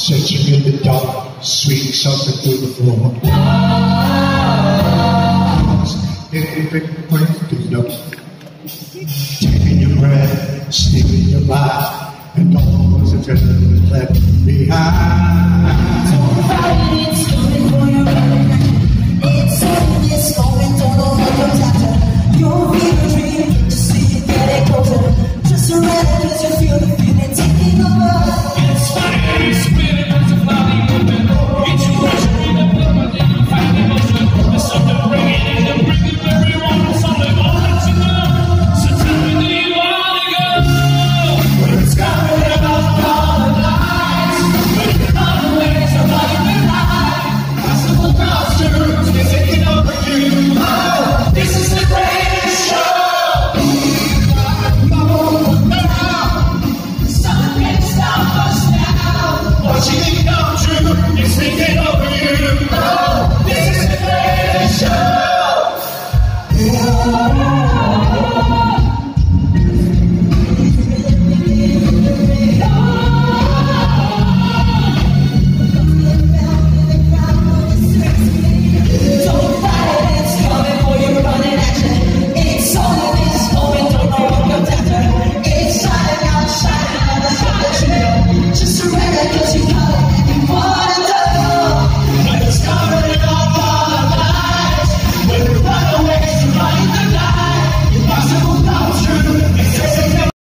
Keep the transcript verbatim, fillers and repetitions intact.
searching in the dark, sweet something through the floor. Every breath is no, taking your breath, stealing your life, and all those adrenaline left behind. Don't fight, it's coming for your life. It's in this moment, all over your chapter. Your fever dream.